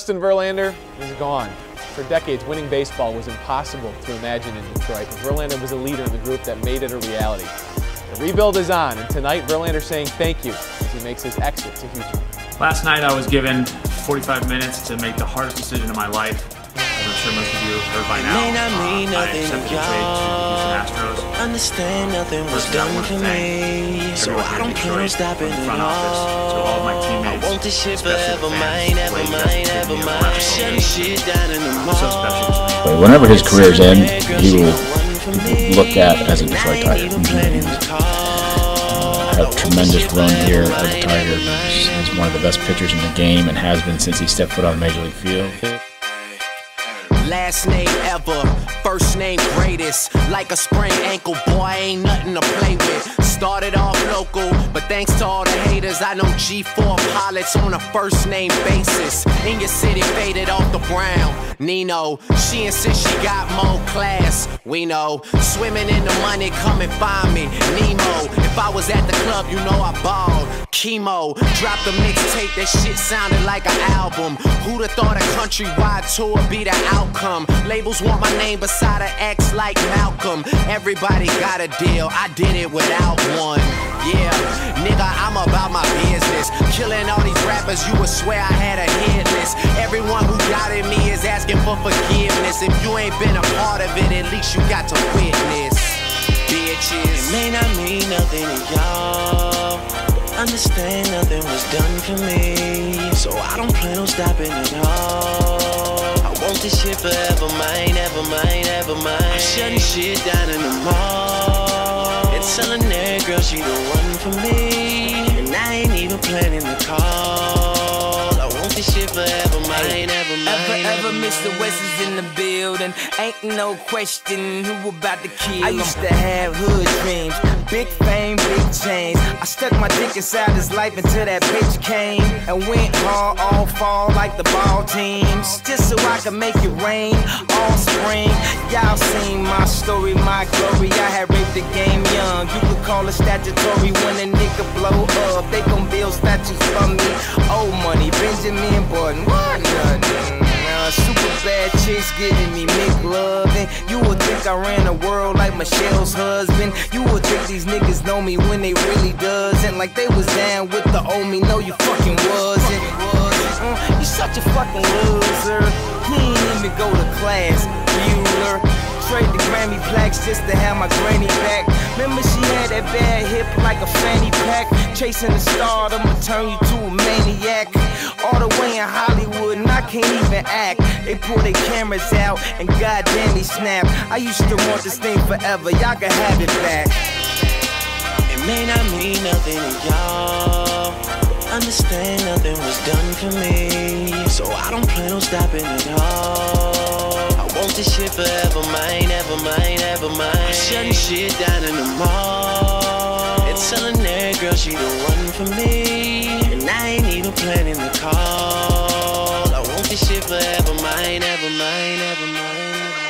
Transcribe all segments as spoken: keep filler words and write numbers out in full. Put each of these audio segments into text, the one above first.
Justin Verlander is gone. For decades, winning baseball was impossible to imagine in Detroit, but Verlander was a leader in the group that made it a reality. The rebuild is on, and tonight Verlander saying thank you as he makes his exit to Houston. Last night I was given forty-five minutes to make the hardest decision of my life. As I'm sure most of you have heard by now, uh, I accepted the trade to Houston Astros. Understand nothing was done for me, so I don't plan on stopping at all. To all of my teammates, I want this shit forever, mine, ever mine, ever mine. Shutting shit down in the mall. But whenever his career's end, he will look at as a Detroit Tiger. Had a tremendous run here as a Tiger. He's one of the best pitchers in the game and has been since he stepped foot on the Major League field. Last name ever, first name greatest. Like a sprained ankle, boy, ain't nothing to play with. Started off local, but thanks to all the haters, I know G four pilots on a first name basis. In your city, faded off the brown. Nino, she insists she got more class. We know, swimming in the money, come and find me. Nemo, if I was at the club, you know I balled. Chemo, dropped a mixtape, that shit sounded like an album. Who'd have thought a countrywide tour be the outcome? Labels want my name beside an X like Malcolm. Everybody got a deal, I did it without one. Yeah, nigga, I'm about my business. Killing all these rappers, you would swear I had a hit list. Everyone who doubted me is asking for forgiveness. If you ain't been a part of it, at least you got to witness. Bitches, it may not mean nothing to y'all. Understand nothing was done for me, so I don't plan on stopping at all. I want this shit forever, mine, ever mine, ever mine. I'm shutting shit down in the mall. It's telling that girl she the one for me, and I ain't even planning to call. I want this shit forever, mine, ever mine. Ever, ever, Mister West is in the building. Ain't no question who about to kill him. I used to have hood dreams, big fame, big chains. I stuck my dick inside his life until that bitch came and went hard all fall like the ball teams, just so I could make it rain all spring. Y'all seen my story, my glory. I had raped the game young. You could call it statutory when a nigga blow up. They gon' build statues for me. Old money, Benjamin Button, what nothing. Uh, super bad chicks giving me McLovin'. You would think I ran the world like Michelle's husband. You would think these niggas know me when they really doesn't. Like they was down with the old me. No, you fucking wasn't. Uh, you such a fucking loser. He ain't even go to class, Bueller. Trade the Grammy plaques just to have my granny back. Remember she had that bad hip like a fanny pack. Chasing the star, I'ma turn you to a maniac. All the way in Hollywood and I can't even act. They pull their cameras out and goddamn he snap. I used to want this thing forever, y'all can have it back. It may not mean nothing to y'all. Understand nothing was done for me, so I don't plan on stopping at all. I want this shit forever, mine, ever mine, ever mine. I'm shutting shit down in the mall. It's telling that girl she the one for me, and I ain't even planning to call. I want this shit forever, mine, ever mine, ever mine.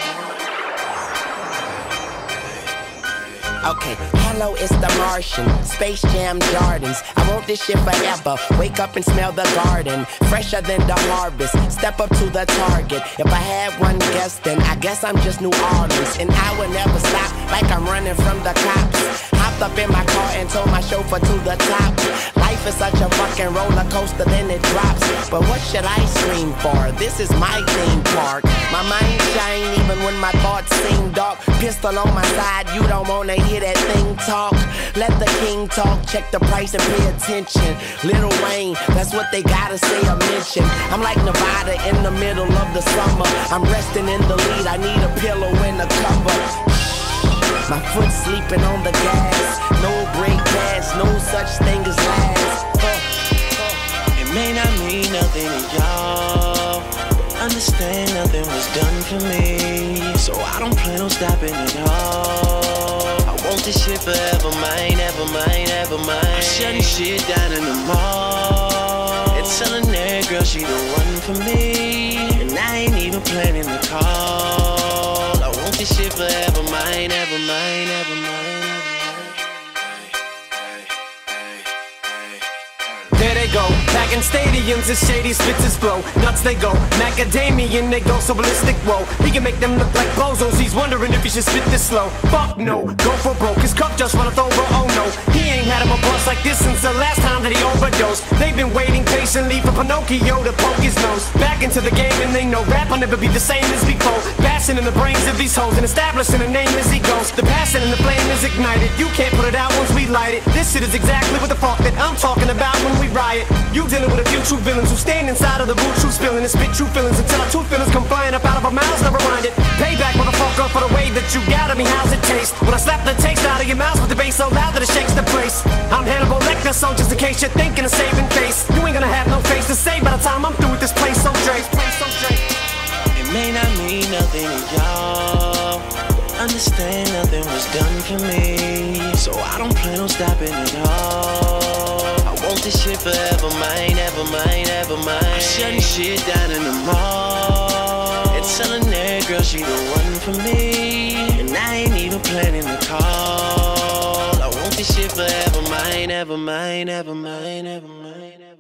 Okay, hello, it's the Martian, Space Jam Jordans. I want this shit forever, wake up and smell the garden, fresher than the harvest, step up to the target. If I had one guess, then I guess I'm just New Orleans. And I will never stop, like I'm running from the cops. Hopped up in my car and told my chauffeur to the top. Life is such a fucking roller coaster, then it drops. But what should I scream for? This is my theme park. My mind shine even when my thoughts seem dark. Pistol on my side, you don't wanna hear that thing talk. Let the king talk, check the price and pay attention. Lil Wayne, that's what they gotta say or mention. I'm like Nevada in the middle of the summer. I'm resting in the lead, I need a pillow and a cover. My foot sleeping on the gas. No break gas, no such thing as last. uh. It may not mean nothing to y'all. Understand nothing was done for me, so I don't plan on stopping at all. I want this shit forever, mine, ever mine, ever mine. I'm shutting shit down in the mall. It's telling that girl she the one for me, and I ain't even planning to call. I want this shit forever, mine, ever mine, ever mine. There they go. Packing stadiums as shady spits his flow. Nuts they go, macadamian they go so ballistic. Whoa, he can make them look like bozos. He's wondering if he should spit this slow. Fuck no, go for broke. His cup just runneth over. Oh no, he ain't had him a bust like this since the last time that he overdosed. They've been waiting patiently for Pinocchio to poke his nose back into the game, and they know rap will never be the same as before. Bashing in the brains of these hoes and establishing a name as he goes. The passion and the flame is ignited. You can't put it out once we light it. This shit is exactly what the fuck that I'm talking about when we riot. You dealing with a few true villains who stand inside of the boot, true spilling and spit true feelings until our two feelings come flying up out of our mouths. Never mind it. Payback, motherfucker, for the way that you got at me. How's it taste? When I slap the taste out of your mouth with the bass so loud that it shakes the place. I'm Hannibal Lecter, so just in case you're thinking of saving face, you ain't gonna have no face to say by the time I'm through with this place. So Drake, place so Drake. It may not mean nothing to y'all. Understand nothing was done for me, so I don't plan on stopping at all. I want this shit forever mine, ever mine, ever mine. I'm shutting shit down in the mall and telling that girl she the one for me, and I ain't even planning to call. I want this shit forever mine, ever mine, ever mine, ever mine, ever mine.